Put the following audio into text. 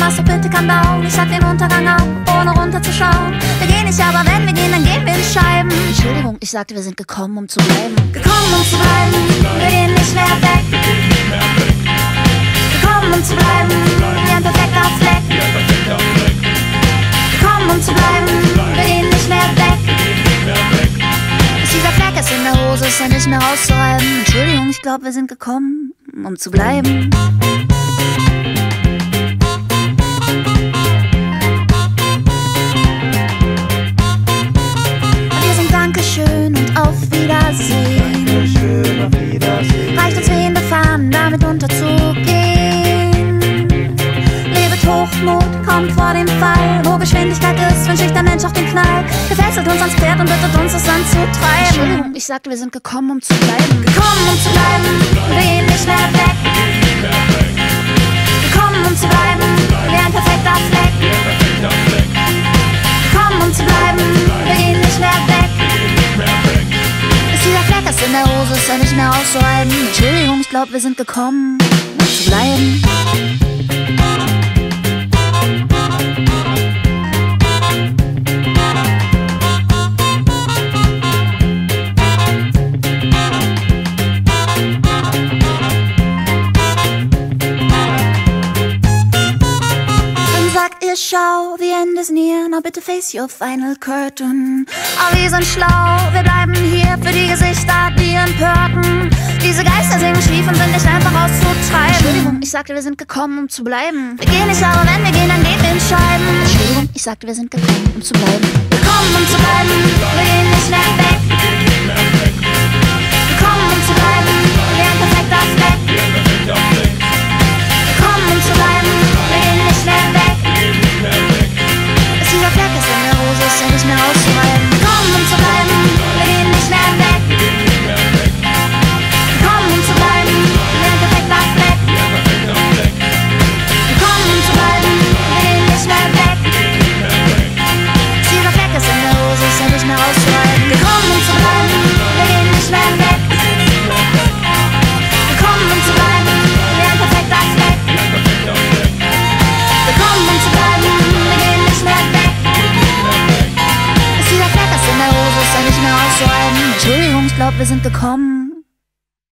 was doch bitte kann dauern. Ich sag den Untergang auf, ohne runterzuschauen. Wir gehen nicht, aber wenn wir gehen, dann gehen wir in Scheiben. Entschuldigung, ich sagte, wir sind gekommen, um zu bleiben. Gekommen, um zu bleiben, wir gehen nicht mehr weg. Gekommen, um zu bleiben, wie ein perfekter Fleck. Gekommen, um zu bleiben, wir gehen nicht mehr weg. Bis dieser Fleck ist in der Hose, ist ja nicht mehr auszureiben. Entschuldigung, ich glaube, wir sind gekommen, um zu bleiben. Dankeschön und auf Wiedersehen. Dankeschön, auf Wiedersehen. Reicht uns wehende Fahnen, damit unterzugehen. Lebt Hochmut, kommt vor dem Fall. Wo Geschwindigkeit ist, wünscht sich der Mensch auch den Knall. Gefesselt uns ans Pferd und bittet uns, es anzutreiben. Entschuldigung, ich sagte, wir sind gekommen, um zu bleiben. Gekommen, um zu bleiben, wir gehen nicht mehr weg. Gekommen, um zu bleiben, wie ein perfekter Fleck. Gekommen, um zu bleiben, wir gehen nicht mehr weg. Dieser Fleck ist in der Hose, ist ja nicht mehr auszuhalten. Entschuldigung, ich glaube, wir sind gekommen, um zu bleiben. Schau, the end is near, now bitte face your final curtain. Aber wir sind schlau, wir bleiben hier für die Gesichter, die Empörten. Diese Geister singen schief und sind nicht einfach auszutreiben. Entschuldigung, ich sagte, wir sind gekommen, um zu bleiben. Wir gehen nicht, aber wenn wir gehen, dann gehen wir in Scheiben. Entschuldigung, ich sagte, wir sind gekommen, um zu bleiben. Wir kommen, um zu bleiben, wir gehen nicht mehr weg. Wir kommen, um zu bleiben, wie ein perfekter Fleck. Wir kommen, um zu bleiben, wir gehen nicht mehr weg. Dieser Fleck ist in der Hose, ist ja nicht mehr auszuhalten. Wir kommen, um zu bleiben, wir gehen nicht mehr weg. Wir kommen, um zu bleiben, wie ein perfekter Fleck. Wir kommen, um zu bleiben, wir gehen nicht mehr weg. Dieser Fleck ist in der Hose, ist ja nicht mehr auszuhalten. Wir kommen, um zu bleiben, wir gehen nicht mehr weg. Wir kommen, um zu bleiben, wie ein perfekter Fleck. Wir kommen, um zu bleiben, wir gehen nicht mehr weg. Bis dieser Fleck ist in der Hose, ist ja nicht mehr auszuhalten. Entschuldigung, ich glaube, wir sind gekommen,